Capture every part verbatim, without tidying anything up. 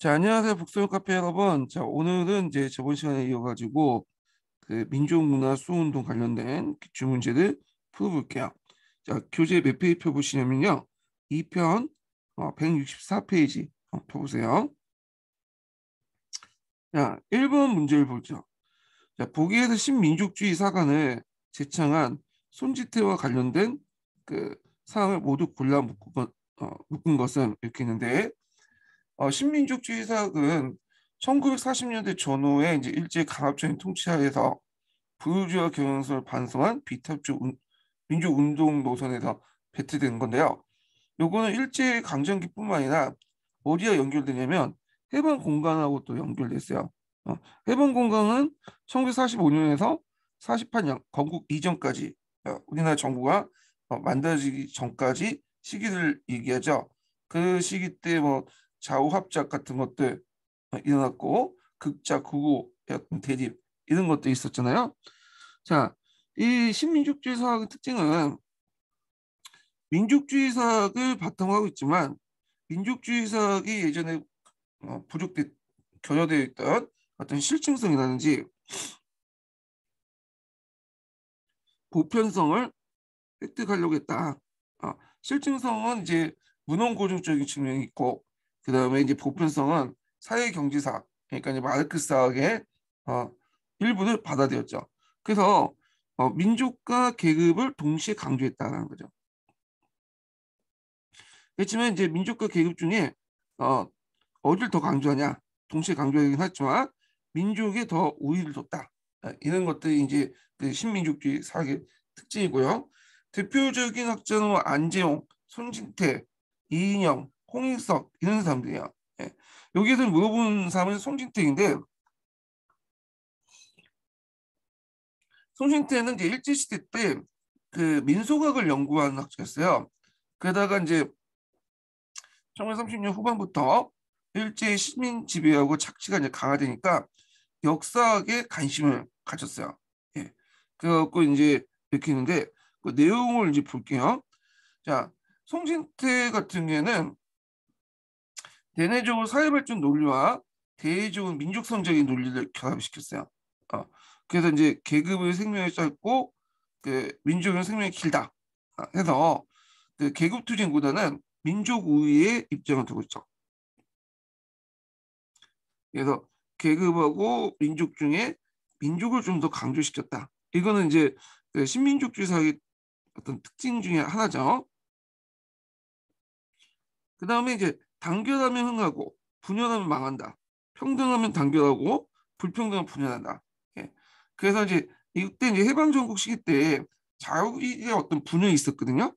자, 안녕하세요. 북소유 카페 여러분. 자, 오늘은 이제 저번 시간에 이어가지고 그 민족문화 수운동 관련된 기출 문제를 풀어볼게요. 자, 교재 몇 페이지 펴보시냐면요. 이 편 어, 백육십사 페이지 어, 펴보세요. 자, 일 번 문제를 보죠. 자, 보기에서 신민족주의 사관을 제창한 손지태와 관련된 그 사항을 모두 골라 묶은, 것, 어, 묶은 것은 이렇게 있는데 어, 신민족주의 사학은 천구백사십 년대 전후에 이제 일제 강압적인 통치하에서 부르주아 경영선을 반성한 비탑적 운- 민족운동 노선에서 배치된 건데요. 요거는 일제 강점기뿐만 아니라 어디와 연결되냐면 해방 공간하고 또 연결됐어요. 어, 해방 공간은 천구백사십오 년에서 사십팔 년 건국 이전까지 어, 우리나라 정부가 어, 만들어지기 전까지 시기를 얘기하죠. 그 시기 때 뭐 좌우합작 같은 것들 어, 일어났고 극작 극우 어떤 대립 이런 것도 있었잖아요. 자, 이 신민족주의 사학의 특징은 민족주의 사학을 바탕으로 하고 있지만 민족주의 사학이 예전에 어, 부족돼 결여되어 있던 어떤 실증성이라든지 보편성을 획득하려고 했다. 어, 실증성은 이제 문헌고증적인 측면이 있고 그 다음에 이제 보편성은 사회경제사 그러니까 이제 마르크스학의 어, 일부를 받아들였죠. 그래서 어, 민족과 계급을 동시에 강조했다는 거죠. 그렇지만 이제 민족과 계급 중에 어, 어디를 더 강조하냐? 동시에 강조하긴 하지만 민족에 더 우위를 뒀다. 아, 이런 것들이 이제 그 신민족주의 사학의 특징이고요. 대표적인 학자는 뭐 안재홍, 손진태, 이인영, 홍익석 이런 사람들이야. 예. 여기에서 물어본 사람은 손진태인데 손진태는 이제 일제시대 때 그 민속학을 연구한 학자였어요. 그러다가 이제 천구백삼십 년 후반부터 일제 식민 지배하고 착취가 이제 강화되니까 역사학에 관심을 가졌어요. 예. 그래갖고 이제 이렇게 있는데 그 내용을 이제 볼게요. 자, 송진태 같은 경우에는 대내적으로 사회발전 논리와 대외적으로 민족성적인 논리를 결합시켰어요. 어, 그래서 이제 계급의 생명이 짧고 그 민족의 생명이 길다. 아, 해서 그 계급 투쟁보다는 민족 우위의 입장을 두고 있죠. 그래서 계급하고 민족 중에 민족을 좀 더 강조시켰다. 이거는 이제 그 신민족주의 사회의 어떤 특징 중에 하나죠. 그 다음에 이제 단결하면 흥하고 분열하면 망한다. 평등하면 단결하고 불평등하면 분열한다. 예. 그래서 이제 이때 이제 해방전국 시기 때 자유의 어떤 분열이 있었거든요.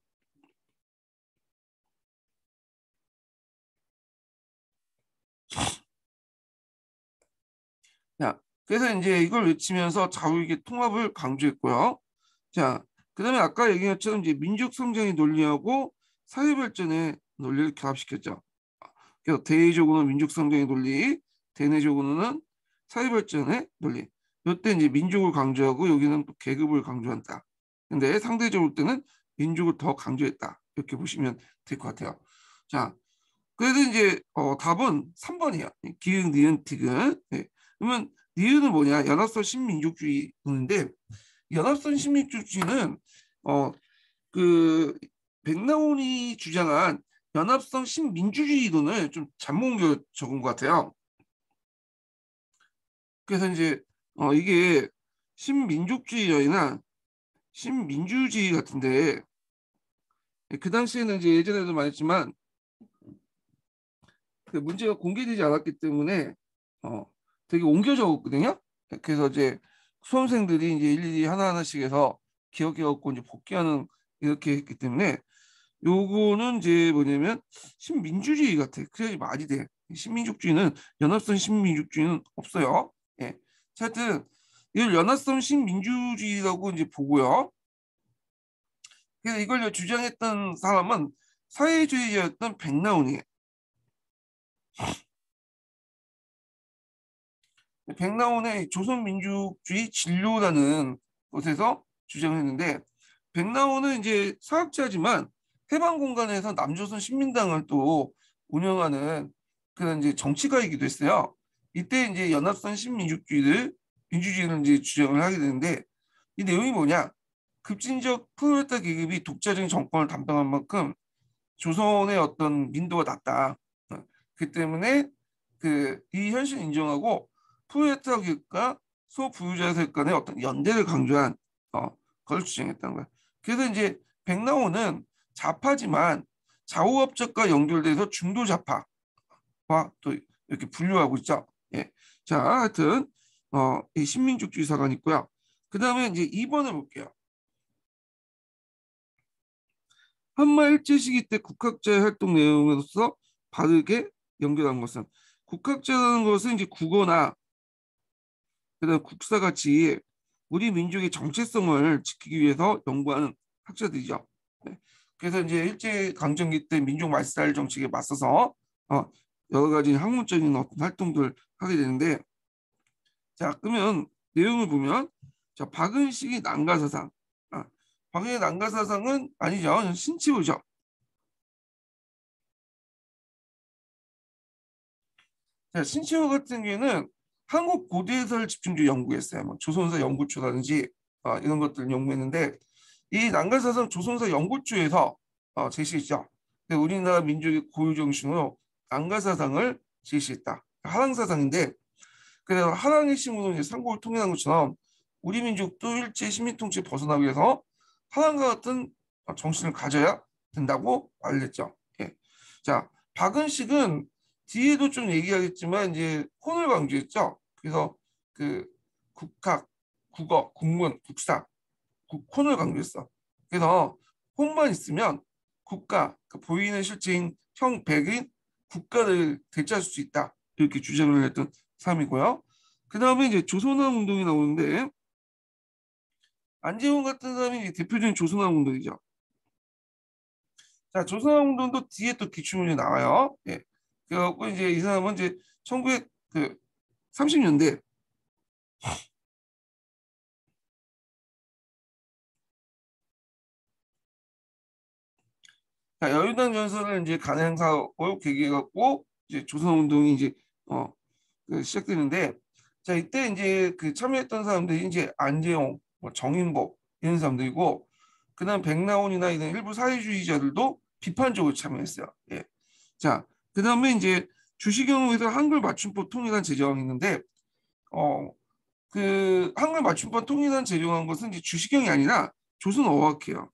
자, 그래서 이제 이걸 외치면서 자유의 통합을 강조했고요. 자, 그다음에 아까 얘기한 것처럼 이제 민족 성장의 논리하고 사회 발전의 논리를 결합시켰죠. 그래서 대외적으로는 민족 성장의 논리, 대내적으로는 사회 발전의 논리. 이때 이제 민족을 강조하고 여기는 또 계급을 강조한다. 근데 상대적으로 때는 민족을 더 강조했다. 이렇게 보시면 될 것 같아요. 자, 그래서 이제 어, 답은 삼 번이에요. 기흥, 니은, 티귿. 네. 그러면 니은은 뭐냐? 연합성 신민족주의인데 연합성 신민족주의는 어 그 백나온이 주장한 연합성 신민주주의 이론을 좀 잘못 옮겨 적은 것 같아요. 그래서 이제 어 이게 신민족주의나 신민주주의 같은데 그 당시에는 이제 예전에도 말했지만 그 문제가 공개되지 않았기 때문에 어 되게 옮겨 적었거든요. 그래서 이제 수험생들이 이제 일일이 하나하나씩 해서 기억해갖고 이제 복귀하는 이렇게 했기 때문에 요거는 이제 뭐냐면 신민주주의 같아. 그래야지 말이 돼. 신민족주의는 연합성 신민족주의는 없어요. 예. 하여튼 이걸 연합성 신민주주의라고 이제 보고요. 그래서 이걸 주장했던 사람은 사회주의자였던 백나운이에요. 백나운의 조선민족주의 진로라는 곳에서 주장했는데 백나운은 이제 사학자지만 해방공간에서 남조선 신민당을 또 운영하는 그 이제 정치가이기도 했어요. 이때 이제 연합선 신민족주의를 민주주의를 이제 주장을 하게 되는데 이 내용이 뭐냐? 급진적 프롤레타 계급이 독자적인 정권을 담당한 만큼 조선의 어떤 민도가 낮다. 어, 그 때문에 그 이 현실을 인정하고 프롤레타 계급과 소부유자 세력 간의 어떤 연대를 강조한 어, 걸 주장했다는 거야. 그래서 이제 백나오는 좌파지만 좌우업적과 연결돼서 중도 좌파와 또 이렇게 분류하고 있죠. 예. 자, 하여튼 어, 이 신민족주의 사관 있고요. 그 다음에 이제 이 번을 볼게요. 한마 일제 시기 때 국학자의 활동 내용으로서 바르게 연결한 것은 국학자라는 것은 이제 국어나 그다음 국사 같이 우리 민족의 정체성을 지키기 위해서 연구하는 학자들이죠. 네. 그래서 이제 일제 강점기 때 민족 말살 정책에 맞서서 어, 여러 가지 학문적인 어떤 활동들을 하게 되는데 자 그러면 내용을 보면 자 박은식이 난가사상 아, 박은식의 난가사상은 아니죠. 신치우죠. 자, 신치호 같은 경우에는 한국 고대사를 집중적으로 연구했어요. 뭐 조선사 연구초라든지 어, 이런 것들을 연구했는데 이 난가사상 조선사 연구초에서 어, 제시했죠. 근데 우리나라 민족의 고유 정신으로 난가사상을 제시했다. 하랑사상인데 그래서 하랑의 힘으로 이제 삼국을 통일한 것처럼 우리 민족도 일제 식민 통치에 벗어나기 위해서 하랑과 같은 정신을 가져야 된다고 말했죠. 예. 자, 박은식은 뒤에도 좀 얘기하겠지만 이제 혼을 강조했죠. 그래서 그 국학, 국어, 국문, 국사, 국혼을 강조했어. 그래서 혼만 있으면 국가, 그 보이는 실체인 형 백인 국가를 되찾을 수 있다. 이렇게 주장을 했던 사람이고요. 그 다음에 이제 조선왕 운동이 나오는데 안재홍 같은 사람이 대표적인 조선왕 운동이죠. 자, 조선왕 운동도 뒤에 또 기출문제 나와요. 예. 그래갖고 이제 이 사람은 이제 천구백삼십 년대 자, 여윤당 전선을 이제 간행 사업을 계기해갖고 이제 조선 운동이 이제 어, 그 시작되는데 자 이때 이제 그 참여했던 사람들이 이제 안재홍, 뭐 정인복 이런 사람들이고 그다음 백나온이나 이런 일부 사회주의자들도 비판적으로 참여했어요. 예. 자 그다음에 이제 주시경에서 한글 맞춤법 통일한 제정이 있는데 어 그 한글 맞춤법 통일한 제정한 것은 이제 주시경이 아니라 조선 어학이에요.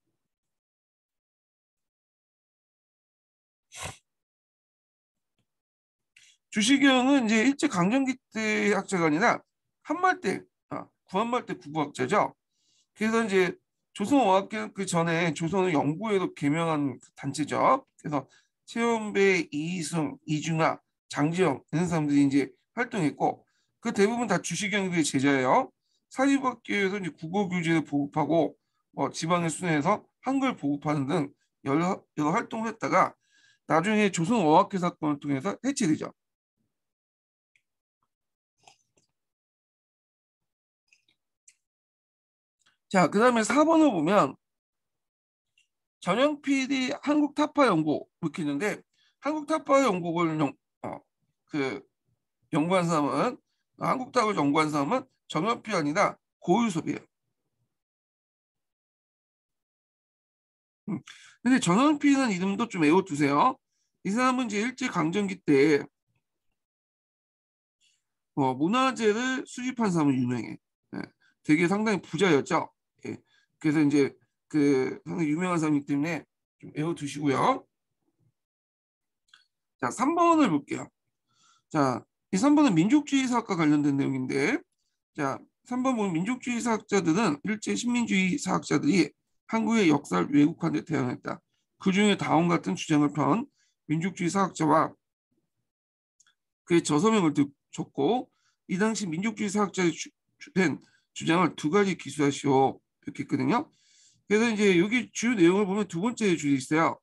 주시경은 이제 일제 강점기 때 학자가 아니라 한말대, 아, 구한말대 국어학자죠. 그래서 이제 조선어학교 그 전에 조선어 연구회로 개명한 단체죠. 그래서 최원배, 이희승, 이중하, 장지영 이런 사람들이 이제 활동했고 그 대부분 다 주시경의 제자예요. 사립학교에서 이제 국어 교재를 보급하고 뭐 지방에 순회해서 한글 보급하는 등 여러, 여러 활동을 했다가 나중에 조선어학회 사건을 통해서 해체되죠. 자, 그 다음에 사 번을 보면 전형필이 한국 타파 연구 이렇게 있는데 한국 타파 연구를 연, 어, 그 연구한 사람은 한국 타파를 연구한 사람은 전형필이 아니라 고유섭이에요. 음. 근데 전형필이라는 이름도 좀 외워두세요. 이 사람은 이제 일제 강점기 때 어, 문화재를 수집한 사람으로 유명해. 예. 되게 상당히 부자였죠. 예. 그래서 이제 그 상당히 유명한 사람이기 때문에 좀 외워두시고요. 자, 삼 번을 볼게요. 자, 이 삼 번은 민족주의 사학과 관련된 내용인데, 자, 삼 번 보면 민족주의 사학자들은 일제 식민주의 사학자들이 한국의 역사를 왜곡한 데 대항했다. 그 중에 다음 같은 주장을 편 민족주의 사학자와 그의 저서명을 줬고, 이 당시 민족주의 사학자의 주, 된 주장을 두 가지 기수하시오. 이렇게 했거든요. 그래서 이제 여기 주요 내용을 보면 두 번째 줄이 있어요.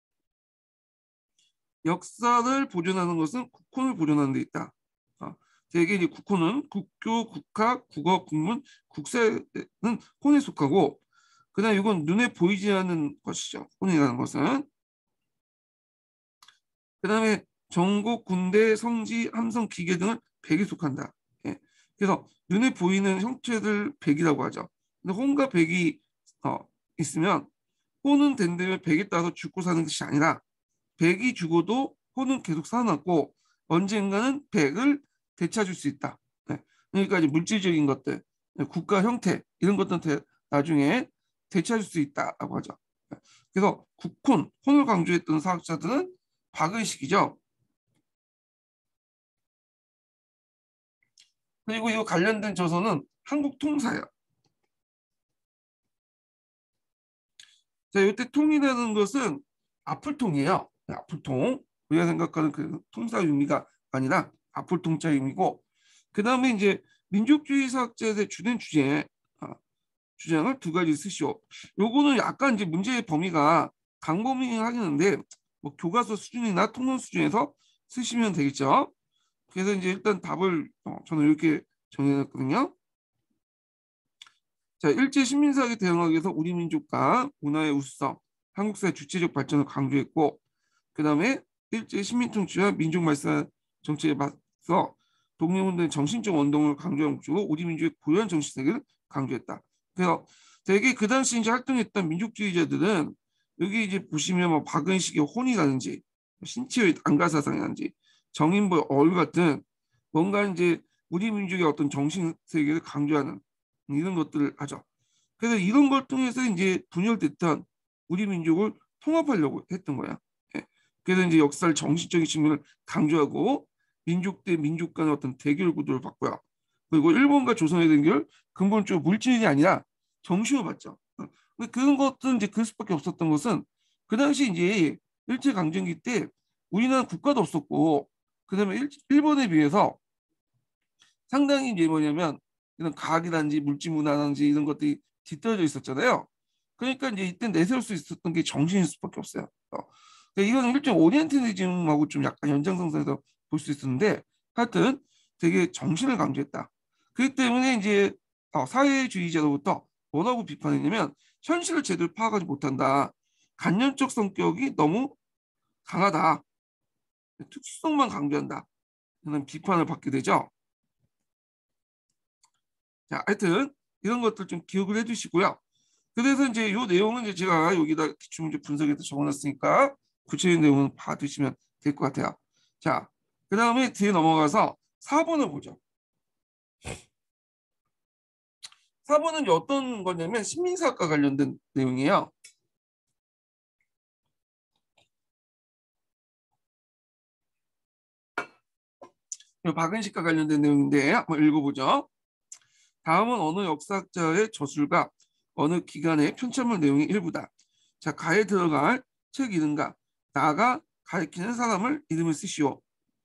역사를 보존하는 것은 국혼을 보존하는 데 있다. 어, 대개 이제 국혼은 국교, 국학, 국어, 국문, 국사는 혼에 속하고 그다음 이건 눈에 보이지 않는 것이죠. 혼이라는 것은. 그다음에 전국 군대 성지 함성 기계 등을 백에 속한다. 예. 그래서 눈에 보이는 형체들 백이라고 하죠. 근데 혼과 백이 어, 있으면 혼은 된다면 백에 따라서 죽고 사는 것이 아니라 백이 죽어도 혼은 계속 살아남고 언젠가는 백을 되찾을 수 있다. 네. 그러니까 이제 물질적인 것들, 국가 형태 이런 것들은 나중에 되찾을 수 있다라고 하죠. 네. 그래서 국혼, 혼을 강조했던 사학자들은 박은식이죠. 그리고 이 관련된 저서는 한국통사예요. 자, 이때 통이라는 것은 앞을통이에요. 앞을통. 우리가 생각하는 그 통사 의미가 아니라 앞을통자 의미고, 그 다음에 이제 민족주의 사학자의 주된 주제, 아, 주장을 두 가지 쓰시오. 요거는 약간 이제 문제의 범위가 강범위하겠는데, 뭐 교과서 수준이나 통론 수준에서 쓰시면 되겠죠. 그래서 이제 일단 답을 어, 저는 이렇게 정해놨거든요. 자, 일제 식민사학에 대응하기 위해서 우리 민족과 문화의 우수성, 한국사의 주체적 발전을 강조했고, 그 다음에 일제 식민 통치와 민족 말살 정책에 맞서 독립운동의 정신적 원동을 강조한 목적으로 우리 민족의 고유한 정신 세계를 강조했다. 그래서 되게 그 당시 이제 활동했던 민족주의자들은 여기 이제 보시면 뭐 박은식의 혼이라든지 신치의 안가사상이라든지 정인보의 어울 같은 뭔가 이제 우리 민족의 어떤 정신 세계를 강조하는 이런 것들을 하죠. 그래서 이런 걸 통해서 이제 분열됐던 우리 민족을 통합하려고 했던 거야. 예. 그래서 이제 역사를 정신적인 측면을 강조하고 민족 대 민족 간의 어떤 대결 구도를 바꿔요. 그리고 일본과 조선의 대결 근본적으로 물질이 아니라 정신을 받죠. 근데 그런 것들은 이제 그럴 수밖에 없었던 것은 그 당시 이제 일제 강점기 때 우리나라 국가도 없었고 그다음에 일, 일본에 비해서 상당히 이제 뭐냐면 이런 과학이라든지 물질 문화라든지 이런 것들이 뒤떨어져 있었잖아요. 그러니까 이제 이때 내세울 수 있었던 게 정신일 수밖에 없어요. 어. 그러니까 이거는 일종 오리엔탈리즘하고 좀 약간 연장선상에서 볼 수 있었는데 하여튼 되게 정신을 강조했다. 그렇기 때문에 이제 어, 사회주의자로부터 뭐라고 비판했냐면 현실을 제대로 파악하지 못한다. 간접적 성격이 너무 강하다. 특수성만 강조한다. 는 비판을 받게 되죠. 자, 하여튼 이런 것들 좀 기억을 해주시고요. 그래서 이제 이 내용은 이제 제가 여기다 기출문제 분석해서 적어놨으니까 구체적인 내용은 봐두시면 될 것 같아요. 자, 그 다음에 뒤에 넘어가서 사 번을 보죠. 사 번은 어떤 거냐면 식민사학과 관련된 내용이에요. 박은식과 관련된 내용인데 한번 읽어보죠. 다음은 어느 역사학자의 저술과 어느 기관의 편찬물 내용의 일부다. 자, 가에 들어갈 책 이름과 나가 가리키는 사람을 이름을 쓰시오.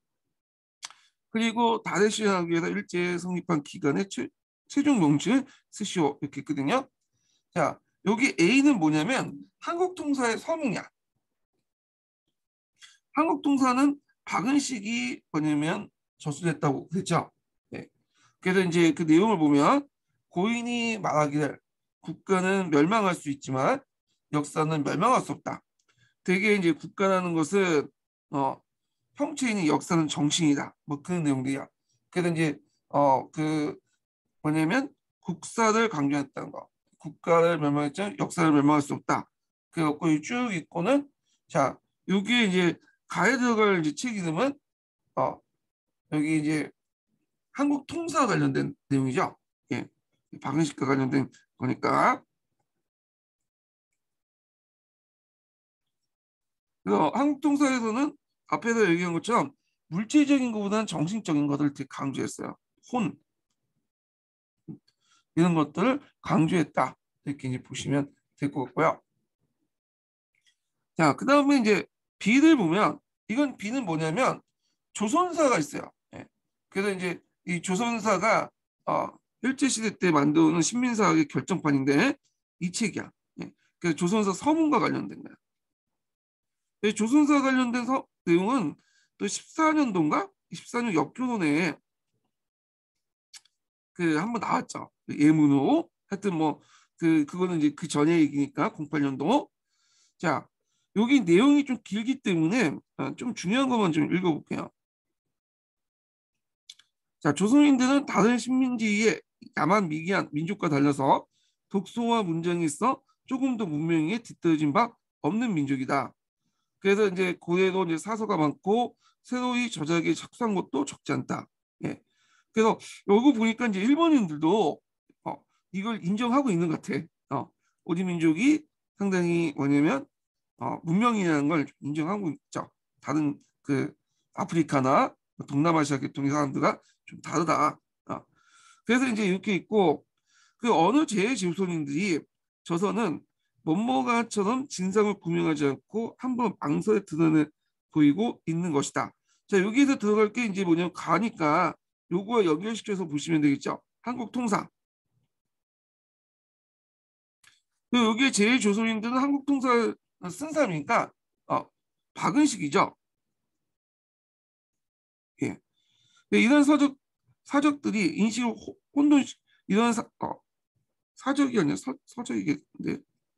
그리고 다대 시행하기 위해서 일제 성립한 기관의 최, 최종 명칭을 쓰시오. 이렇게 했거든요. 자, 여기 A는 뭐냐면 한국통사의 서문이야. 한국통사는 박은식이 뭐냐면 저술했다고 그랬죠. 네. 그래서 이제 그 내용을 보면 고인이 말하기를 국가는 멸망할 수 있지만 역사는 멸망할 수 없다. 되게 이제 국가라는 것은 어, 형체이니 역사는 정신이다. 뭐 그런 내용들이야. 그래서 이제 어 그 뭐냐면 국사를 강조했다는 거. 국가를 멸망했지만 역사를 멸망할 수 없다. 그래갖고 쭉 있고는 자 여기에 이제 가에 들어갈 이제 책 이름은 어 여기 이제 한국 통사 관련된 내용이죠. 예, 박은식과 관련된 거니까. 그래서 한국 통사에서는 앞에서 얘기한 것처럼 물질적인 것보다는 정신적인 것을 되게 강조했어요. 혼 이런 것들을 강조했다. 이렇게 이제 보시면 될 것 같고요. 자, 그 다음에 이제 B를 보면 이건 B는 뭐냐면 조선사가 있어요. 예. 그래서 이제 이 조선사가 어, 일제시대 때 만드는 신민사학의 결정판인데 이 책이야. 예. 그래서 조선사 서문과 관련된 거야. 조선사 관련된 서, 내용은 또 십사 년도인가? 십사 년 역교론에 그 한번 나왔죠. 그 예문호. 하여튼 뭐 그 그거는 이제 그 전에 얘기니까 공팔 년도. 자, 여기 내용이 좀 길기 때문에 어, 좀 중요한 것만 좀 읽어볼게요. 자, 조선인들은 다른 식민지의 야만 미개한 민족과 달라서 독소와 문장이 있어 조금 더 문명에 뒤떨어진 바 없는 민족이다. 그래서 이제 고대도 이제 사서가 많고 새로이 저작에 착수한 것도 적지 않다. 예. 그래서 여기 보니까 이제 일본인들도 어, 이걸 인정하고 있는 것 같아. 어, 우리 민족이 상당히 뭐냐면 어, 문명이라는 걸 인정하고 있죠. 다른 그 아프리카나 동남아시아 계통의 사람들과 좀 다르다. 어. 그래서 이제 이렇게 있고 그 어느 제조선인들이 조선은 뭐뭐가처럼 진상을 구명하지 않고 한번 망설에 드러내 보이고 있는 것이다. 자, 여기에서 들어갈 게 이제 뭐냐면 가니까 요거와 연결시켜서 보시면 되겠죠. 한국 통사. 여기에 제일 조선인들은 한국 통사 쓴 사람이니까 어, 박은식이죠. 예. 이런 서적 사적들이 인식을 혼돈 이런 사, 어, 사적이 아니라 서, 서적이겠는데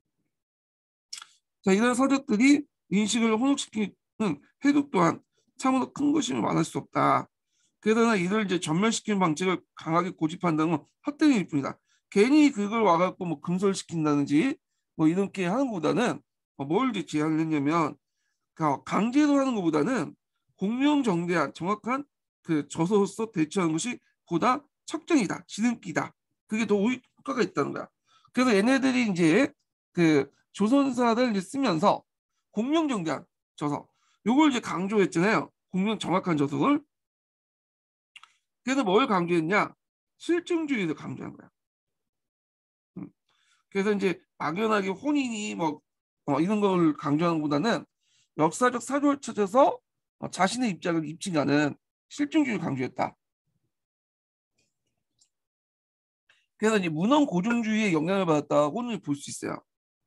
자, 이런 서적들이 인식을 혼동시키는 해독 또한 참으로 큰 것임을 말할 수 없다. 그러나 이를 이제 전멸시키는 방식을 강하게 고집한다는 건 헛되일 뿐이다. 괜히 그걸 와갖고 뭐 금설시킨다든지 뭐 이렇게 하는 것보다는 뭘 이제 제안을 했냐면 강제로 하는 것보다는 공명정대한 정확한 그 저서로서 대처하는 것이 보다 척정이다, 지름기다. 그게 더 효과가 있다는 거야. 그래서 얘네들이 이제 그 조선사를 이제 쓰면서 공명정대한 저서, 요걸 이제 강조했잖아요. 공명 정확한 저서를. 그래서 뭘 강조했냐? 실증주의를 강조한 거야. 음. 그래서 이제 막연하게 혼인이 뭐 어, 이런 걸 강조하는 것보다는 역사적 사조를 찾아서 어, 자신의 입장을 입증하는 실증주의를 강조했다. 그래서 이제 문헌 고증주의의 영향을 받았다고는 볼 수 있어요.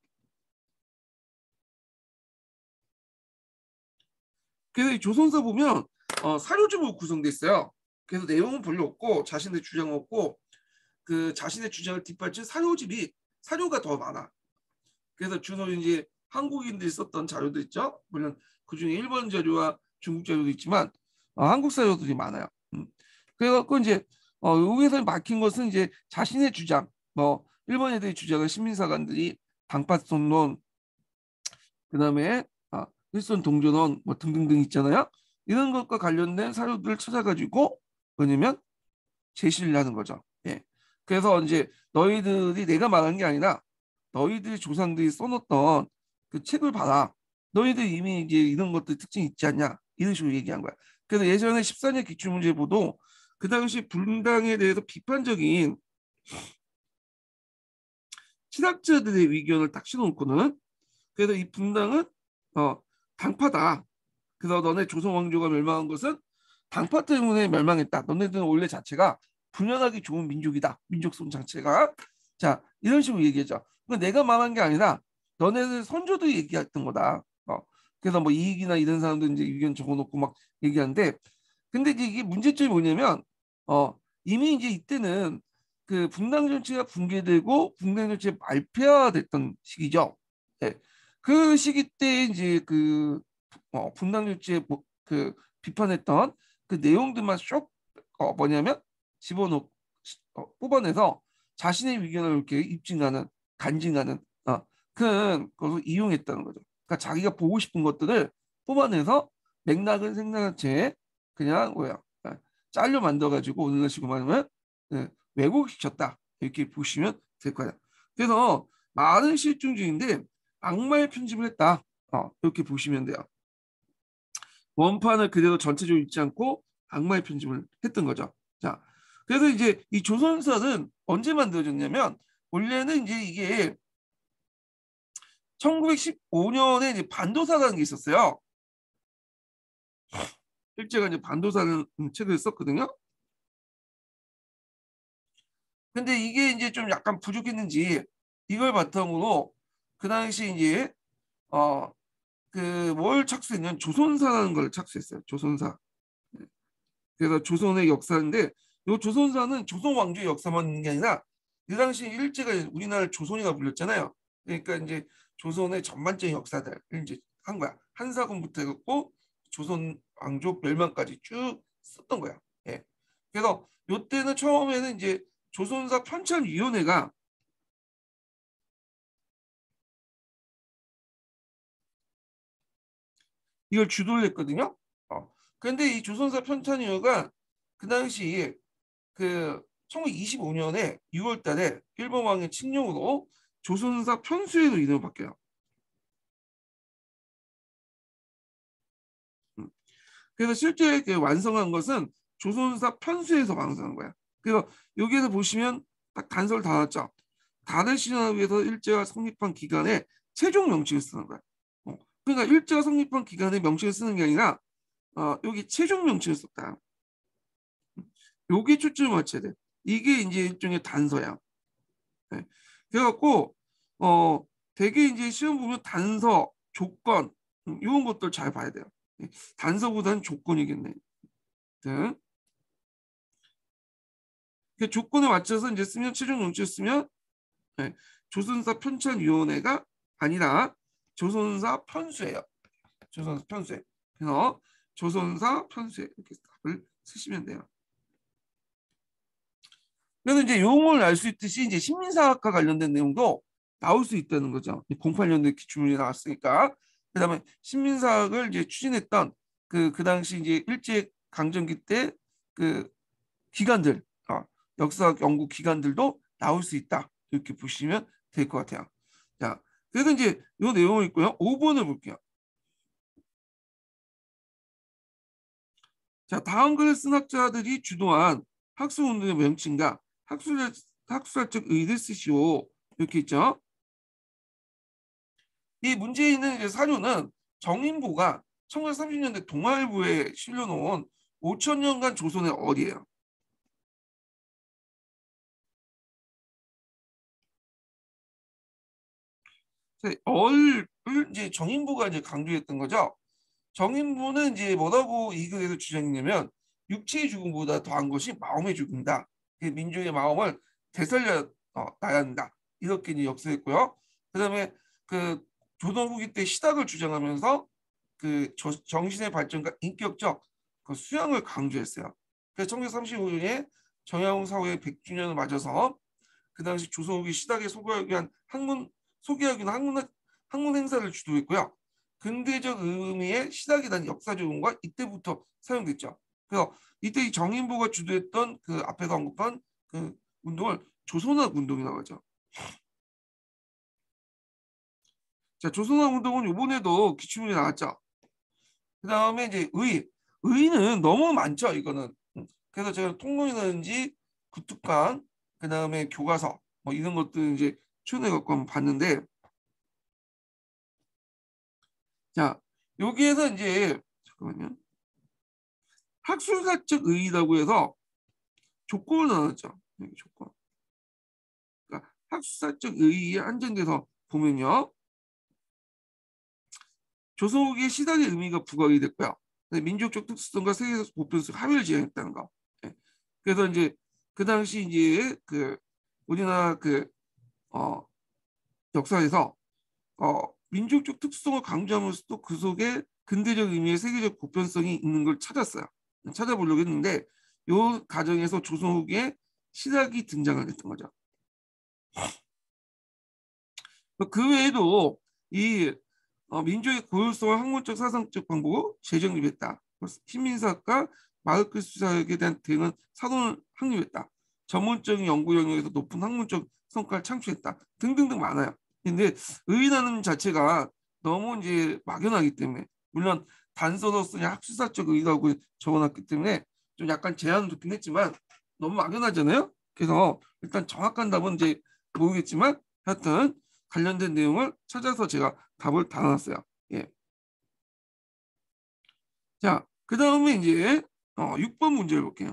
그래서 이 조선사 보면 어, 사료집으로 구성돼 있어요. 그래서 내용은 별로 없고 자신의 주장 없고 그 자신의 주장을 뒷받침 사료집이 사료가 더 많아. 그래서 주로 이제 한국인들이 썼던 자료도 있죠. 물론 그 중에 일본 자료와 중국 자료도 있지만 어, 한국 사료들이 많아요. 음. 그래갖고 이제 어, 여기서 막힌 것은 이제 자신의 주장, 뭐 일본 애들의 주장을 시민사관들이 방파선론, 그다음에 아, 일선 동전원 뭐 등등등 있잖아요. 이런 것과 관련된 사료들을 찾아가지고 뭐냐면 제시를 하는 거죠. 예. 그래서 이제 너희들이 내가 말한 게 아니라 너희들 조상들이 써놓던 그 책을 봐라. 너희들 이미 이제 이런 것들 특징 있지 않냐? 이런 식으로 얘기한 거야. 그래서 예전에 십사 년 기출문제보도 그 당시 분당에 대해서 비판적인 신학자들의 의견을 딱 실어놓고는 그래서 이 분당은 어, 당파다. 그래서 너네 조선 왕조가 멸망한 것은 당파 때문에 멸망했다. 너네들은 원래 자체가 분열하기 좋은 민족이다. 민족성 자체가. 자, 이런 식으로 얘기하죠. 내가 말한 게 아니라 너네들 선조들이 얘기했던 거다. 어. 그래서 뭐 이익이나 이런 사람들 이제 의견 적어놓고 막 얘기하는데, 근데 이제 이게 문제점이 뭐냐면, 어, 이미 이제 이때는 그 분당 정치가 붕괴되고 분당 정치가 말폐화됐던 시기죠. 네. 그 시기 때 이제 그 어, 분당 정치에 뭐, 그 비판했던 그 내용들만 쏙 어, 뭐냐면 집어넣 어, 뽑아내서 자신의 의견을 이렇게 입증하는 간증하는 어, 그 것을 이용했다는 거죠. 그러니까 자기가 보고 싶은 것들을 뽑아내서 맥락은 생략한 채 그냥 뭐야 어, 잘려 만들어가지고 오늘날 식으로 말하면 네, 왜곡시켰다 이렇게 보시면 될 거예요. 그래서 많은 실증주의인데 악마의 편집을 했다. 어, 이렇게 보시면 돼요. 원판을 그대로 전체적으로 읽지 않고 악마의 편집을 했던 거죠. 자, 그래서 이제 이 조선사는 언제 만들어졌냐면 원래는 이제 이게 천구백십오 년에 이제 반도사라는 게 있었어요. 일제가 이제 반도사라는 책을 썼거든요. 근데 이게 이제 좀 약간 부족했는지 이걸 바탕으로 그 당시 이제 어 그 뭘 착수했냐면 조선사라는 걸 착수했어요. 조선사. 그래서 조선의 역사인데 이 조선사는 조선 왕조의 역사만 있는 게 아니라 그 당시 일제가 우리나라 조선이라 불렸잖아요. 그러니까 이제 조선의 전반적인 역사들 이제 한 거야. 한사건부터 해갖고 조선 왕족 멸망까지 쭉 썼던 거야. 예. 그래서 요때는 처음에는 이제 조선사 편찬위원회가 이걸 주도를 했거든요. 어. 근데 이 조선사 편찬위원회가 그 당시 그 천구백이십오 년에 유월 달에 일본 왕의 칙령으로 조선사 편수회로 이름을 바뀌어요. 음. 그래서 실제 완성한 것은 조선사 편수에서 완성한 거야. 그래서 여기에서 보시면 딱 단서를 다 놨죠. 달을 실현하기 위해서 일제가 성립한 기간에 최종 명칭을 쓰는 거야. 어. 그러니까 일제가 성립한 기간에 명칭을 쓰는 게 아니라 어, 여기 최종 명칭을 썼다. 요게 초점을 맞춰야 돼. 이게 이제 일종의 단서야. 네. 그래갖고 어 되게 이제 시험 보면 단서, 조건 음, 이런 것들 잘 봐야 돼요. 네. 단서보다는 조건이겠네. 등. 그 조건에 맞춰서 이제 쓰면 최종 명칭을 쓰면 네. 조선사 편찬위원회가 아니라 조선사 편수예요. 조선사 편수회. 그래서 조선사 편수회 이렇게 답을 쓰시면 돼요. 그래서 이제 용어를 알 수 있듯이 이제 식민사학과 관련된 내용도 나올 수 있다는 거죠. 공팔 년도에 기출문이 나왔으니까. 그다음에 식민사학을 이제 추진했던 그, 그 당시 이제 일제 강점기 때 그 기관들, 어, 역사학 연구 기관들도 나올 수 있다. 이렇게 보시면 될 것 같아요. 자, 그래서 이제 이 내용을 있고요. 오 번을 볼게요. 자, 다음 글을 쓴 학자들이 주도한 학술운동의 명칭과 학술, 학술적 의의를 쓰시오. 이렇게 있죠. 이 문제에 있는 사료는 정인보가 천구백삼십 년대 동아일보에 실려놓은 오천 년간 조선의 어리예요. 얼을 이제 정인보가 이제 강조했던 거죠. 정인보는 이제 뭐라고 이 글에서 주장했냐면 육체의 죽음보다 더한 것이 마음의 죽음이다. 민족의 마음을 되살려 어, 놔야 한다. 이렇게 이제 역설했고요. 그다음에 그 조선 후기 때 시닥을 주장하면서 그 저, 정신의 발전과 인격적 그 수양을 강조했어요. 그래서 천구백삼십오 년에 정약용 사후의 백 주년을 맞아서 그 당시 조선 후기 시닥에 소개하기 위한 학문 소개하기 위한 학문 학문 행사를 주도했고요. 근대적 의미의 시작이라는 역사적 용어가 이때부터 사용됐죠. 그래서 이때 이 정인보가 주도했던 그 앞에서 언급한 그 운동을 조선학 운동이라고 하죠. 자, 조선학 운동은 이번에도 기출문이 나왔죠. 그 다음에 이제 의, 의는 너무 많죠. 이거는. 그래서 제가 통론이라든지 구특강, 그 다음에 교과서 뭐 이런 것들 이제 추천해 갖고 한번 봤는데, 자 여기에서 이제 잠깐만요. 학술사적 의의라고 해서 조건을 나눴죠. 여기 조건. 그러니까 학술사적 의의에 한정돼서 보면요. 조선 후기의 시작의 의미가 부각이 됐고요. 민족적 특수성과 세계적 보편성 합의를 지향했다는 거. 네. 그래서 이제 그 당시 이제 그 우리나라 그 어, 역사에서 어, 민족적 특수성을 강조하면서도 그 속에 근대적 의미의 세계적 보편성이 있는 걸 찾았어요. 찾아보려고 했는데 이 과정에서 조선 후기에 시작이 등장을 했던 거죠. 그 외에도 이 어, 민족의 고유성과 학문적 사상적 방법을 재정립했다. 식민사학과 마르크스 사학에 대한 대응은 사론을 확립했다. 전문적인 연구 영역에서 높은 학문적 성과를 창출했다. 등등등 많아요. 근데 의의라는 자체가 너무 이제 막연하기 때문에 물론 단서로서 학술사적 의의라고 적어놨기 때문에 좀 약간 제한을 두긴 했지만 너무 막연하잖아요. 그래서 일단 정확한 답은 이제 모르겠지만 하여튼 관련된 내용을 찾아서 제가 답을 달아놨어요. 예. 자, 그 다음에 이제 어, 육 번 문제를 볼게요.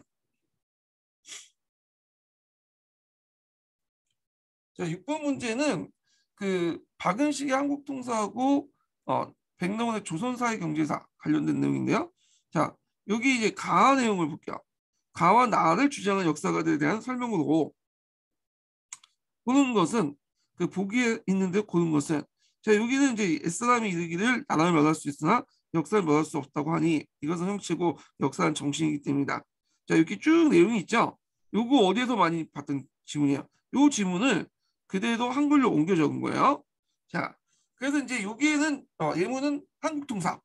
자, 육 번 문제는 그 박은식의 한국통사하고 어, 백남원의 조선사회 경제사 관련된 내용인데요. 자, 여기 이제 가와 내용을 볼게요. 가와 나를 주장한 역사가들에 대한 설명으로 보는 것은 그 보기에 있는데 보는 것은 자, 여기는 이제 옛사람이 이르기를 나라를 멸할 수 있으나 역사를 멸할 수 없다고 하니 이것은 형체고 역사는 정신이기 때문이다. 자, 이렇게 쭉 내용이 있죠. 요거 어디에서 많이 봤던 지문이야. 요 지문을 그대로 한글로 옮겨 적은 거예요. 자, 그래서 이제 여기에는 어, 예문은 한국 통사.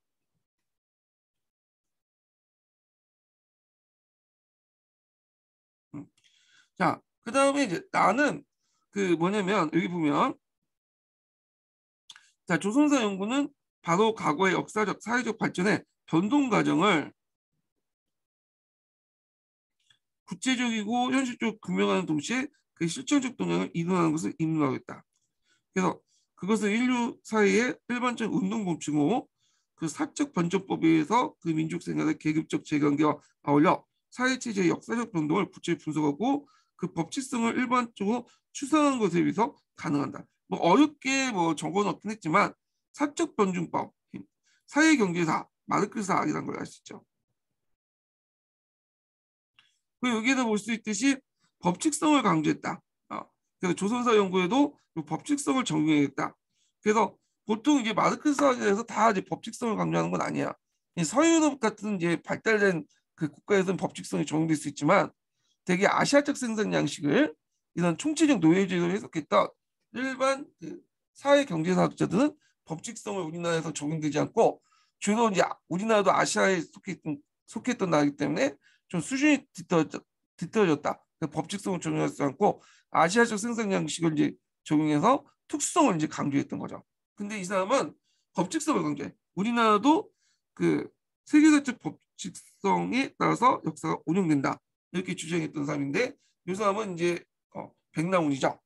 음. 자, 그 다음에 이제 나는 그 뭐냐면 여기 보면 자, 조선사 연구는 바로 과거의 역사적 사회적 발전의 변동 과정을 구체적이고 현실적으로 규명하는 동시에 그 실천적 동향을 이론하는 것을 입론하겠다. 그래서 그것은 인류 사회의 일반적 운동 법칙이고 그 사적 번쩍법에 의해서 그 민족 생활의 계급적 재관계와 아울러 사회체제의 역사적 변동을 구체적으로 분석하고 그 법칙성을 일반적으로 추상한 것에 비해서 가능한다. 뭐 어렵게 뭐 적어놓긴 했지만 사적 변증법, 사회경제사, 마르크스 학이라는 걸 알 수 있죠. 그 여기에서 볼 수 있듯이 법칙성을 강조했다. 어, 그래서 조선사 연구에도 법칙성을 적용했다. 그래서 보통 이제 마르크스학에서 다 이제 법칙성을 강조하는 건 아니야. 서유럽 같은 이제 발달된 그 국가에서는 법칙성이 적용될 수 있지만 되게 아시아적 생산 양식을 이런 총체적 노예제도로 해석했던 일반 그 사회 경제사학자들은 법칙성을 우리나라에서 적용되지 않고 주로 이제 우리나라도 아시아에 속했던, 속했던 나라이기 때문에 좀 수준이 뒤떨어졌, 뒤떨어졌다. 법칙성을 적용하지 않고 아시아적 생산 양식을 이제 적용해서 특수성을 이제 강조했던 거죠. 근데 이 사람은 법칙성을 강조해. 우리나라도 그 세계사적 법칙성에 따라서 역사가 운영된다. 이렇게 주장했던 사람인데 이 사람은 이제 어, 백남훈이죠.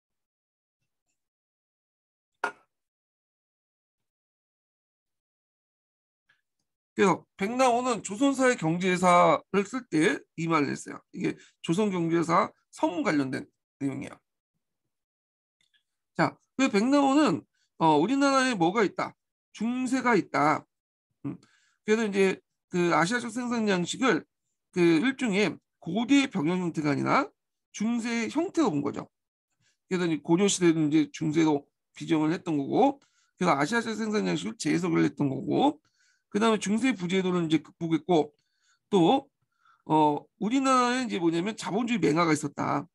그래서 백나오는 조선사의 경제사를 쓸 때 이 말을 했어요. 이게 조선경제사 서문 관련된 내용이야. 자, 그 백나오는 어, 우리나라에 뭐가 있다? 중세가 있다. 음. 그래서 이제 그 아시아적 생산 양식을 그 일종의 고대 병영 형태가 아니라 중세 형태로 본 거죠. 그래서 고려 시대는 이제 중세로 비정을 했던 거고, 그래서 아시아적 생산 양식을 재해석을 했던 거고, 그 다음에 중세 부제도를 이제 극복했고, 또 어, 우리나라에 이제 뭐냐면 자본주의 맹아가 있었다.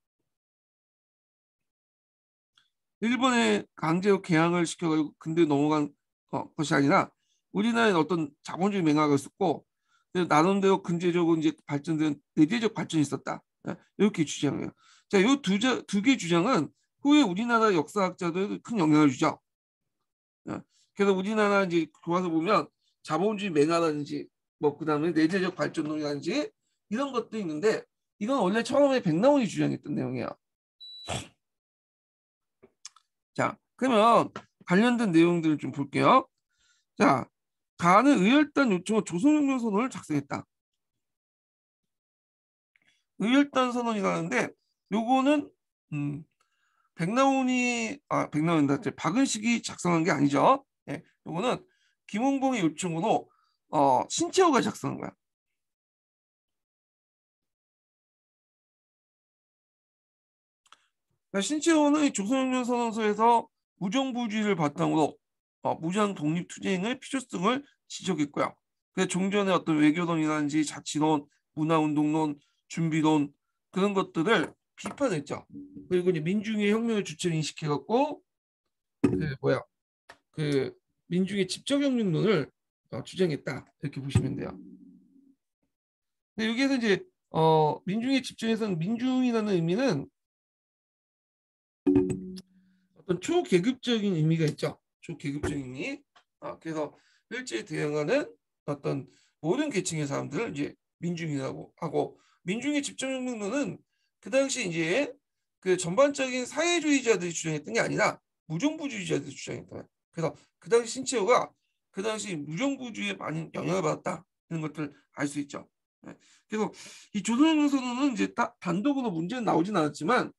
일본의 강제로 개항을 시켜가지고 근대 넘어간 어, 것이 아니라 우리나라에 어떤 자본주의 맹아가 있었고 나름대로 근대적으로 이제 발전된 내재적 발전이 있었다. 예, 이렇게 주장해요. 자, 이두두개 주장은 후에 우리나라 역사학자들 큰 영향을 주죠. 예, 그래서 우리나라 이제 교과서 보면 자본주의 맹아라든지 뭐 그다음에 내재적 발전론이라든지 이런 것도 있는데 이건 원래 처음에 백나원이 주장했던 내용이야. 자, 그러면 관련된 내용들을 좀 볼게요. 자, 가는 의열단 요청은 조선혁명 선언을 작성했다. 의열단 선언이라는데 요거는 음, 백나훈이 아 백나훈이다. 박은식이 작성한 게 아니죠. 예, 요거는 김홍봉의 요청으로 어, 신채호가 작성한 거야. 그러니까 신채호는 조선혁명 선언서에서 무정부주의를 바탕으로 어, 무장 독립 투쟁의 필요성을 지적했고요. 그 종전의 어떤 외교론이라든지 자치론, 문화운동론, 준비론 그런 것들을 비판했죠. 그리고 이제 민중의 혁명의 주체를 인식해갖고 그 뭐야 그 민중의 집적혁명론을 어, 주장했다 이렇게 보시면 돼요. 근데 여기에서 이제 어, 민중의 집정에서는 민중이라는 의미는 어떤 초계급적인 의미가 있죠. 초계급적인 의미. 아, 그래서 일제에 대응하는 어떤 모든 계층의 사람들을 이제 민중이라고 하고 민중의 집정혁명론은 그 당시 이제 그 전반적인 사회주의자들이 주장했던 게 아니라 무정부주의자들이 주장했다. 그래서 그 당시 신채호가 그 당시 무정부주의에 많이 영향을 받았다 이런 것들 알 수 있죠. 네. 그래서 이 조선혁명선언은 이제 다, 단독으로 문제는 나오진 않았지만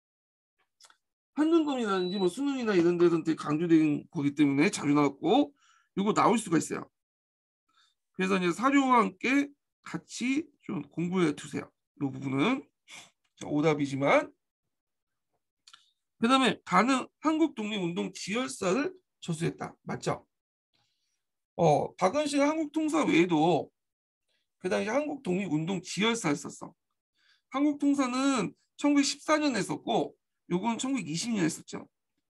한눈검이라든지 뭐 수능이나 이런 데서는 되게 강조된 거기 때문에 자주 나왔고 이거 나올 수가 있어요. 그래서 이제 사료와 함께 같이 좀 공부해 두세요. 이 부분은 자, 오답이지만 그 다음에 가는 한국 독립운동 지열사를 저수했다. 맞죠? 어, 박은식은 한국 통사 외에도 그 당시 한국 독립운동 지열사였었어. 한국 통사는 천구백십사 년에 했었고 요건 천구백이십 년에 했었죠.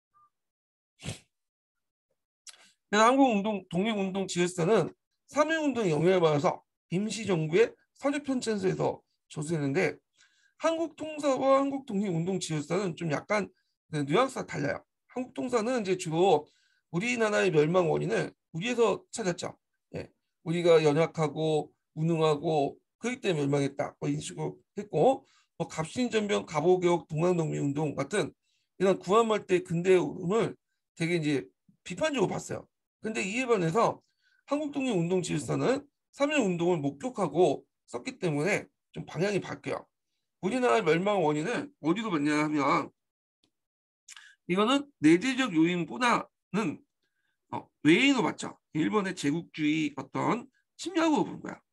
그래서 한국운동 독립운동 지열사는 삼일운동에 영향을 받아서 임시정부의 사주편찬소에서 저수했는데 한국 통사와 한국 독립운동 지열사는 좀 약간 뉘앙스가 달라요. 한국 통사는 이제 주로 우리나라의 멸망 원인을 우리에서 찾았죠. 예. 우리가 연약하고 무능하고 그렇기 때문에 멸망했다. 뭐 이런 식으로 했고 뭐 갑신전병, 갑오개혁, 동학독립운동 같은 이런 구한말대 근대 흐름을 되게 이제 비판적으로 봤어요. 근데 이에 반해서 한국독립운동 지열사는 삼일운동을 목격하고 썼기 때문에 좀 방향이 바뀌어요. 우리나라의 멸망 원인을 어디로 봤냐 하면 이거는 내재적 요인보다는 어, 외인으로 봤죠. 일본의 제국주의 어떤 침략으로 본 거야.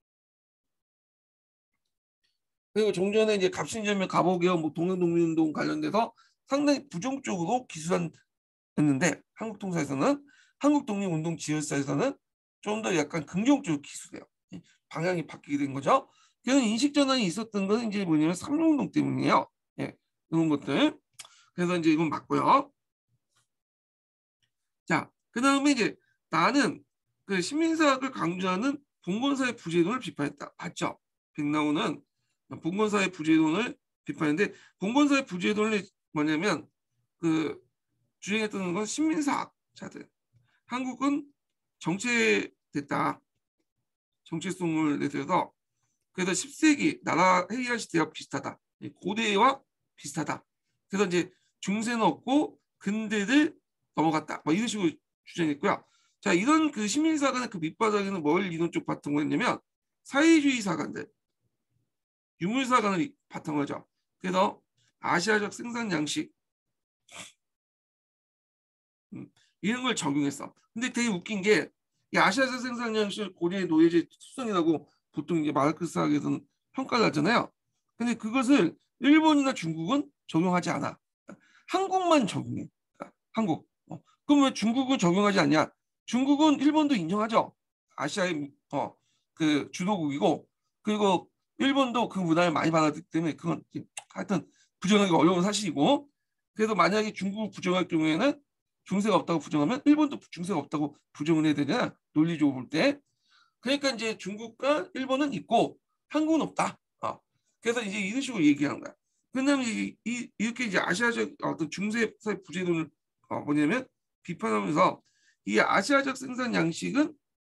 그리고 종전에 이제 갑신전면 갑오개혁 뭐 동학독립운동 관련돼서 상당히 부정적으로 기술했는데 한국통사에서는 한국독립운동 지열사에서는 좀 더 약간 긍정적으로 기술해요. 방향이 바뀌게 된 거죠. 그런 인식 전환이 있었던 건 이제 뭐냐면 삼일운동 때문이에요. 예, 이런 것들. 그래서 이제 이건 맞고요. 자, 그 다음에 이제 나는 그 시민사학을 강조하는 봉건사의 부제도를 비판했다. 맞죠? 백나우는 봉건사의 부제도를 비판했는데 봉건사의 부제도는 뭐냐면 그 주장했던 건 시민사학자들. 한국은 정체됐다. 정체성을 내세워서 그래서 십 세기 나라 헤이안 시대와 비슷하다. 고대와 비슷하다. 그래서 이제 중세는 없고 근대를 넘어갔다. 뭐 이런 식으로 주장했고요. 자, 이런 그 시민사관의 그 밑바닥에는 뭘 이론 쪽 바탕으로 했냐면 사회주의 사관들, 유물사관을 바탕으로 하죠. 그래서 아시아적 생산 양식 음, 이런 걸 적용했어. 근데 되게 웃긴 게 이 아시아적 생산 양식 고대의 노예제 수성이라고 보통 이제 마르크스 학에서는 평가를 하잖아요. 근데 그것을 일본이나 중국은 적용하지 않아. 한국만 적용해. 한국. 어. 그럼 왜 중국은 적용하지 않냐? 중국은 일본도 인정하죠. 아시아의 어, 그 주도국이고 그리고 일본도 그 문화를 많이 받았기 때문에 그건 하여튼 부정하기 어려운 사실이고 그래서 만약에 중국 부정할 경우에는 중세가 없다고 부정하면 일본도 중세가 없다고 부정을 해야 되냐 논리적으로 볼 때. 그러니까 이제 중국과 일본은 있고 한국은 없다. 어. 그래서 이제 이런 식으로 얘기하는 거야. 그다음에 이, 이, 이렇게 이제 아시아적 어떤 중세사회 부제도를 어, 뭐냐면 비판하면서 이 아시아적 생산 양식은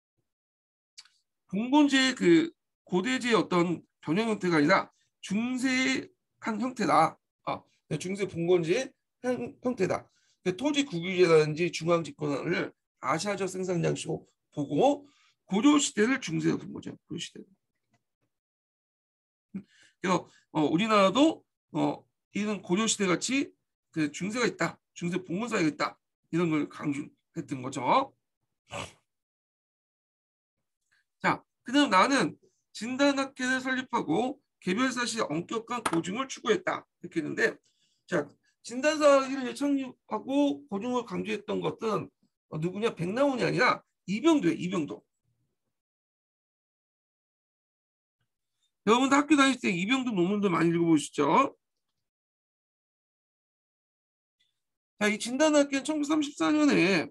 봉건제의 그 고대제의 어떤 변형 형태가 아니라 중세의 한 형태다. 어, 중세 봉건제의 한 형태다. 토지 국유제라든지 중앙 집권을 아시아적 생산 양식으로 보고 고려 시대를 중세로 본 거죠. 고려 시대. 그래서 어, 우리나라도 어, 이런 고려 시대 같이 그 중세가 있다, 중세 봉건 사회가 있다 이런 걸 강조했던 거죠. 자, 그다음 나는 진단학회를 설립하고 개별 사실 엄격한 고증을 추구했다 이렇게 했는데, 자 진단사학회를 창립하고 고증을 강조했던 것은 어, 누구냐? 백나온이 아니라 이병도예요. 이병도. 여러분들 학교 다닐 때 이병도 논문들 많이 읽어보시죠. 자, 이 진단학회는 천구백삼십사 년에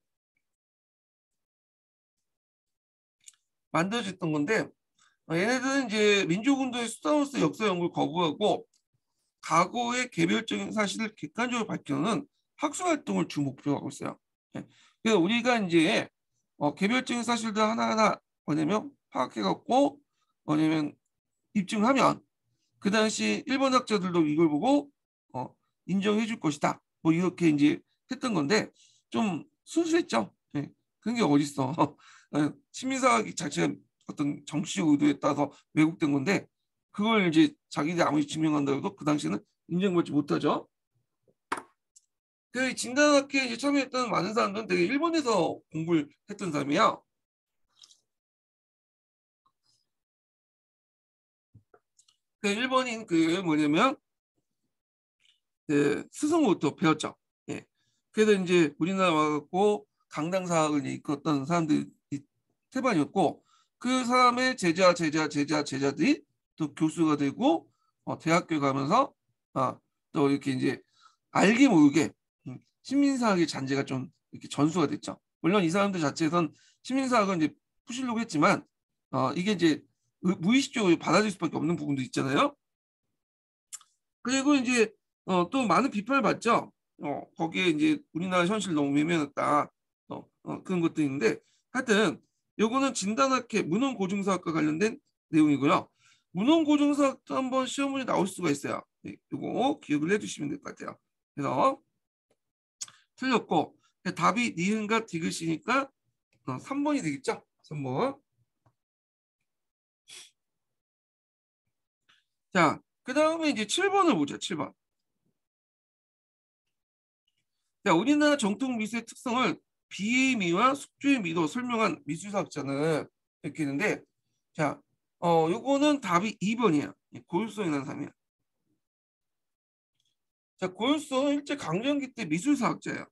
만들어졌던 건데 어, 얘네들은 이제 민족운동의 수단으로서 역사 연구를 거부하고 과거의 개별적인 사실을 객관적으로 밝히는 학술 활동을 주 목표로 하고 있어요. 예. 그래서 우리가 이제 어, 개별적인 사실들 하나하나 뭐냐면 파악해갖고 뭐냐면 입증하면 그 당시 일본 학자들도 이걸 보고 어, 인정해 줄 것이다. 뭐 이렇게 이제 했던 건데 좀 순수했죠. 예. 그런 게 어딨어. 시민사학 자체가 어떤 정치적 의도에 따라서 왜곡된 건데 그걸 이제 자기들이 아무리 증명한다고 해도 그 당시에는 인정받지 못하죠. 그 진단학회에 이제 참여했던 많은 사람들은 되게 일본에서 공부를 했던 사람이야. 그 일본인 그 뭐냐면 그 스승으로부터 배웠죠. 예. 그래서 이제 우리나라 와갖고 강당사학을 이끌었던 사람들이 태반이었고 그 사람의 제자 제자 제자 제자들이 또 교수가 되고 어, 대학교 가면서 어, 또 이렇게 이제 알게 모르게 음, 신민사학의 잔재가 좀 이렇게 전수가 됐죠. 물론 이 사람들 자체에선 신민사학은 이제 푸시려고 했지만 어, 이게 이제 무의식적으로 받아들일 수밖에 없는 부분도 있잖아요. 그리고 이제 어, 또 많은 비판을 받죠. 어, 거기에 이제 우리나라 현실 너무 외면했다. 어, 어, 그런 것도 있는데 하여튼 요거는 진단학회 문헌고증사학과 관련된 내용이고요. 문헌고증사학도 한번 시험문에 나올 수가 있어요. 네, 요거 기억을 해주시면 될 것 같아요. 그래서 틀렸고 답이 니은과 디귿이니까 어, 삼 번이 되겠죠. 삼 번. 자, 그 다음에 이제 칠 번을 보죠. 칠 번. 자, 우리나라 정통 미술의 특성을 비의 미와 숙주의 미로 설명한 미술사학자는 이렇게 있는데, 자, 어, 요거는 답이 이 번이야. 고율성이라는 사람이야. 자, 고율성은 일제 강점기 때 미술사학자예요.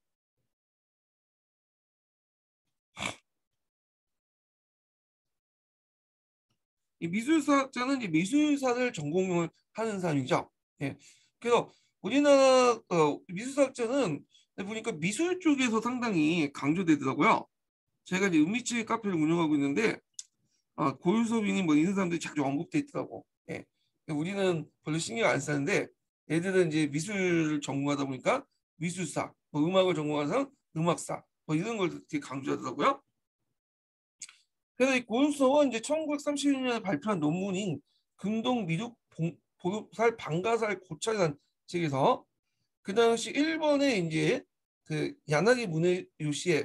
이 미술사학자는 이 미술사를 전공을 하는 사람이죠. 예. 그래서 우리나라 어, 미술사학자는 보니까 미술 쪽에서 상당히 강조되더라고요. 제가 이제 은미치 카페를 운영하고 있는데 아, 고유섭이니 뭐 이런 사람들이 자주 언급돼 있더라고. 예. 우리는 별로 신경 안 쓰는데 얘들은 이제 미술 전공하다 보니까 미술사, 뭐 음악을 전공하는 사람 음악사, 뭐 이런 걸 되게 강조하더라고요. 그래서 이 고유섭은 이제 천구백삼십일 년에 발표한 논문인 금동 미륵 보살 방가살 고찰이라는 책에서 그 당시 일본의 이제 그 야나기 문해요시의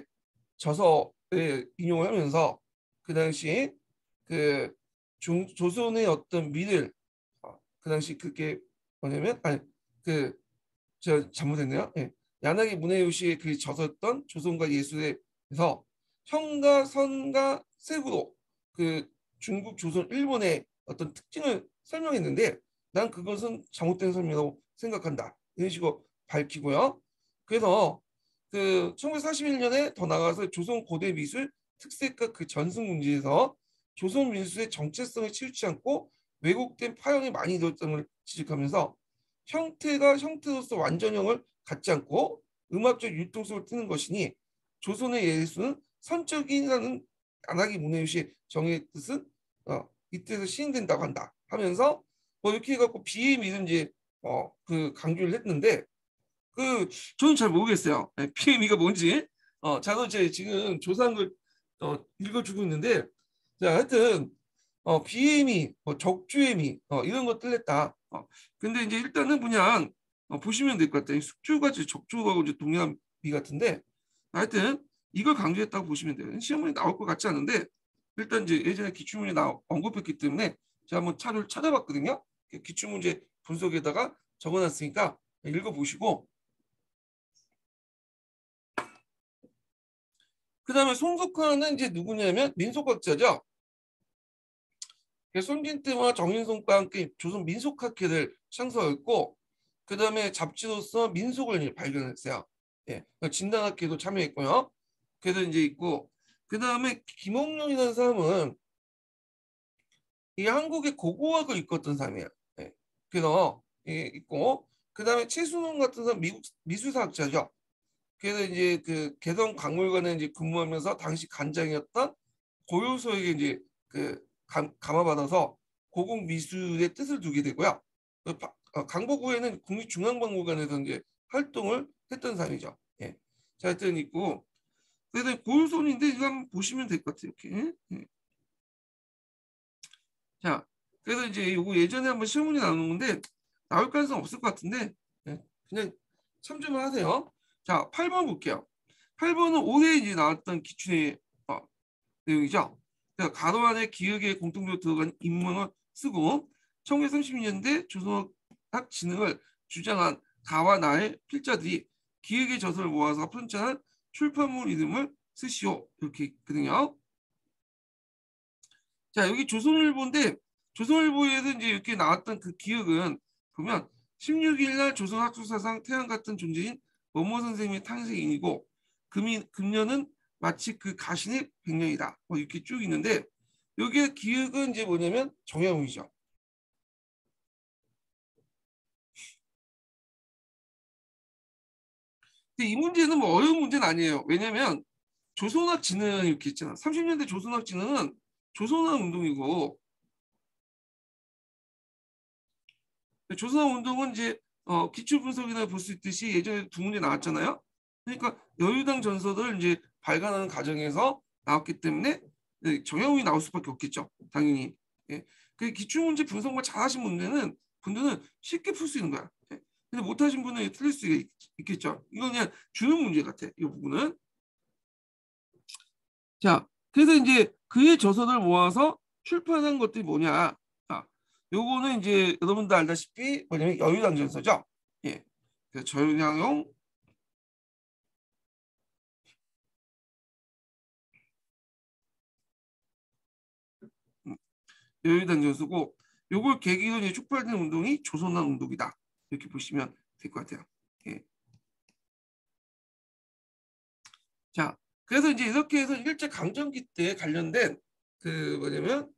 저서에 인용을 하면서 그 당시 그 중, 조선의 어떤 미를 어, 그 당시 그게 뭐냐면 아니 그 저 잘못했네요. 예. 야나기 문해요시의 그 저서였던 조선과 예술에서 형가 선가 세부로 그 중국 조선 일본의 어떤 특징을 설명했는데 난 그것은 잘못된 설명이라고 생각한다. 이런 식으로 밝히고요. 그래서 그 천구백사십일 년에 더 나가서 조선 고대 미술 특색과 그 전승 문제에서 조선 미술의 정체성을 치우치 않고 왜곡된 파형이 많이 이루어졌음을 지적하면서 형태가 형태로서 완전형을 갖지 않고 음악적 율동성을 띠는 것이니 조선의 예술은 선적이라는 안하기 문해요시의 정의 뜻은 어, 이때서 시행된다고 한다 하면서 뭐 이렇게 해갖고 비의 미를 이제 어, 그 강조를 했는데 그 저는 잘 모르겠어요. 피엠이가 뭔지. 어, 저도 제 지금 조사한 걸 어, 읽어주고 있는데, 자, 하여튼 어, 비엠이, 뭐 적주엠이 어, 이런 것들 했다. 어, 근데 이제 일단은 그냥 어, 보시면 될 것 같아요. 숙주가 이제 적주하고 이제 동일한 비 같은데, 하여튼 이걸 강조했다고 보시면 돼요. 시험문에 나올 것 같지 않은데, 일단 이제 예전에 기출문에 나 언급했기 때문에 제가 한번 차를 찾아봤거든요. 기출문제 분석에다가 적어놨으니까 읽어보시고. 그 다음에 손석화는 이제 누구냐면 민속학자죠. 손진태와 정인송과 함께 조선 민속학회를 창설했고 그 다음에 잡지로서 민속을 발견했어요. 예, 진단학회도 참여했고요. 그래서 이제 있고 그 다음에 김옥룡이라는 사람은 이 한국의 고고학을 이끌었던 사람이에요. 예, 그래서 예, 있고 그 다음에 최순원 같은 사람 미국 미술사학자죠. 그래서 이제 그 개성 박물관에 이제 근무하면서 당시 관장이었던 고요소에게 이제 그 감, 감화받아서 고궁 미술의 뜻을 두게 되고요. 그 바, 어, 강북구에는 국립중앙박물관에서 이제 활동을 했던 사람이죠. 예. 자, 하여튼 있고 그래서 고요소인데 이거 한번 보시면 될 것 같아요. 이렇게. 예. 자, 그래서 이제 이거 예전에 한번 시험문이 나오는 건데 나올 가능성 없을 것 같은데 예. 그냥 참조만 하세요. 자, 팔 번 볼게요. 팔 번은 올해 이제 나왔던 기출의 어, 내용이죠. 그러니까 가로 안에 기역의 공통적으로 들어간 인문을 쓰고 천구백삼십 년대 조선학 진흥을 주장한 가와 나의 필자들이 기역의 저서를 모아서 편찬한 출판물 이름을 쓰시오. 이렇게 있거든요. 자, 여기 조선일보인데 조선일보에서 이제 이렇게 나왔던 그 기억은 보면 십육 일 날 조선학술사상 태양 같은 존재인 뭐뭐 선생님의 탄생인이고 금이, 금년은 마치 그 가신의 백년이다. 뭐 이렇게 쭉 있는데 여기에 기억은 이제 뭐냐면 정형이죠. 근데 이 문제는 뭐 어려운 문제는 아니에요. 왜냐면 조선학 진흥 이렇게 있잖아. 삼십 년대 조선학 진흥은 조선학 운동이고 조선학 운동은 이제 어, 기초 분석이나 볼 수 있듯이 예전에 두 문제 나왔잖아요. 그러니까 여유당 전서를 이제 발간하는 과정에서 나왔기 때문에 네, 정형이 나올 수밖에 없겠죠. 당연히. 예. 그 기출 문제 분석만 잘하신 분들은 분들은 쉽게 풀 수 있는 거야. 예. 근데 못하신 분은 틀릴 수 있, 있겠죠. 이건 그냥 주는 문제 같아. 이 부분은. 자, 그래서 이제 그의 저서를 모아서 출판한 것들이 뭐냐? 아, 요거는 이제 여러분도 알다시피 뭐냐면 여유당 전서죠. 예. 그래서 저윤양용 음, 여유당 전서고 요걸 계기로 이제 촉발된 운동이 조선난 운동이다. 이렇게 보시면 될 것 같아요. 예. 자, 그래서 이제 이렇게 해서 일제 강점기 때 관련된 그 뭐냐면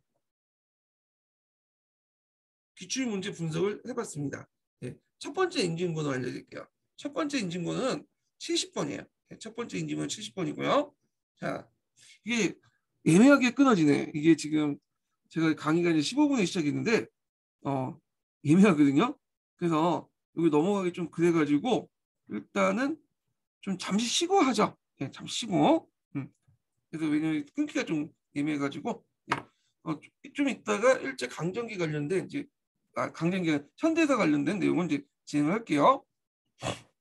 기출 문제 분석을 해봤습니다. 예. 첫 번째 인증번호 알려드릴게요. 첫 번째 인증번호는 칠십 번이에요. 예. 첫 번째 인증번호 칠십 번이고요. 자, 이게 애매하게 끊어지네. 이게 지금 제가 강의가 이제 십오 분에 시작했는데 어, 애매하거든요. 그래서 여기 넘어가기 좀 그래가지고 일단은 좀 잠시 쉬고 하죠. 예, 잠시 쉬고. 음. 그래서 왜냐면 끊기가 좀 애매해가지고 예. 어, 좀 이따가 일제 강점기 관련된 이제 아, 강점기 현대사 관련된 내용은 이제 진행을 할게요.